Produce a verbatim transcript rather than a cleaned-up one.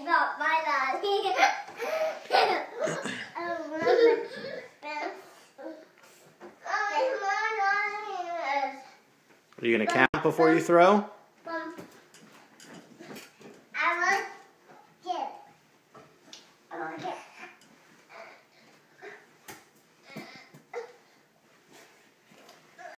got my daddy. Are you going to count before you throw?